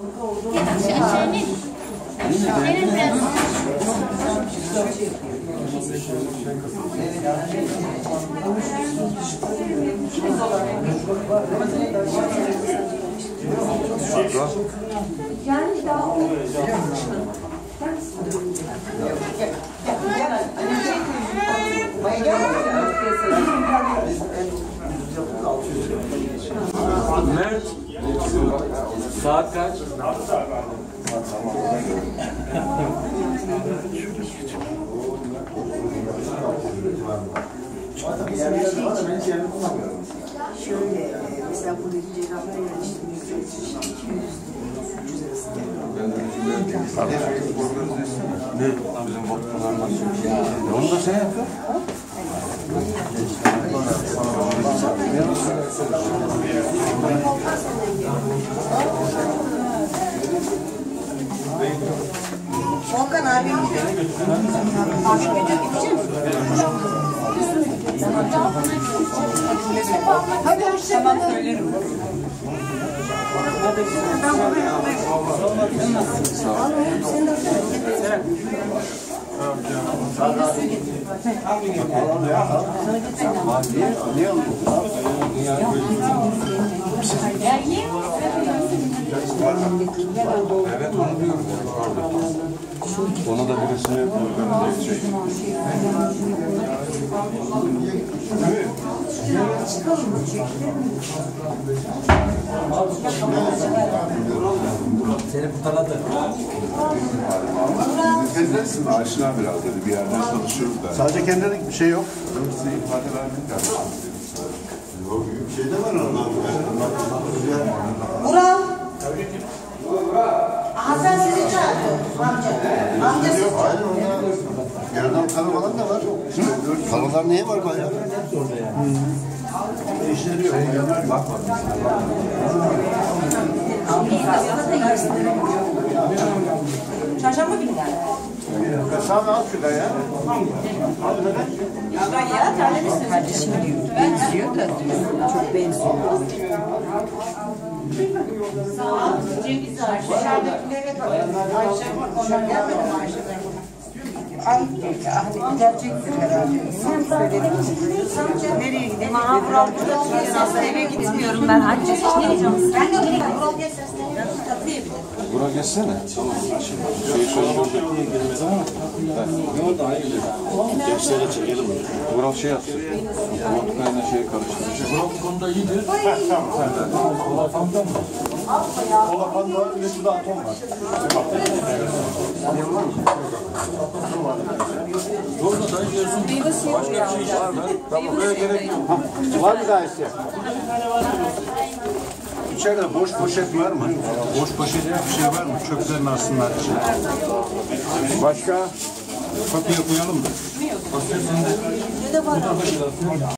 Yani daha Mert, saat kaç? Şöyle, mesela buradaki cerrahlar yerleştirmek için 200-300 arası Ne? Bizim botlarından ya. Onu da sen yap ya. Volkan abi hadi hoşçakalın. Tamam söylerim. Evet onu diyorum. Ona da birisini organize edecek. Seni kurtarladı. Kendilersin aşina biraz dedi. Bir yerden çalışıyoruz da. Sadece kendilerine bir şey yok. Size ifadelerini karşılaştırdım. Şey de var orada. Vural. Hasan sizi çağırdı. Amcası. Hayır orada. Yerden karı falan da var. Karılar neye var bayağı? İşleri yok. Bak bak. Çarşamba günü geldi. Sen al şurada ya. Ya terlemişsin. Kardeşim diyor. Benziyor da diyor. Çok benziyor. Sağ ol. Ceviz var. Dışarıdakilere bak. Ayşe onlar gelmedi mi Ayşe'den? Ay, gelecektir herhalde. Sen söyledin. Nereye gidelim? Eve gitmiyorum ben. Hacca hiç diyeceğim. Ben de gireyim. Tatlıya bir de. Buna geçsene. Şey söyleyeyim. Ne oldu? Hayır. Gençlere çekelim. Vural şey yapsın. Vodka'yla şeyi karıştıracak. Burak bu konuda iyidir. Kolapan'da mı? Kolapan'da ve şurada atom var. Orada da yiyorsun. Başka bir şey var mı? Tamam böyle gerek yok. Var mı daha isteyen? İçeride boş poşet var mı? Boş poşet bir şey var mı? Çöplerin aslında içinde. Başka? Kapıya koyalım mı?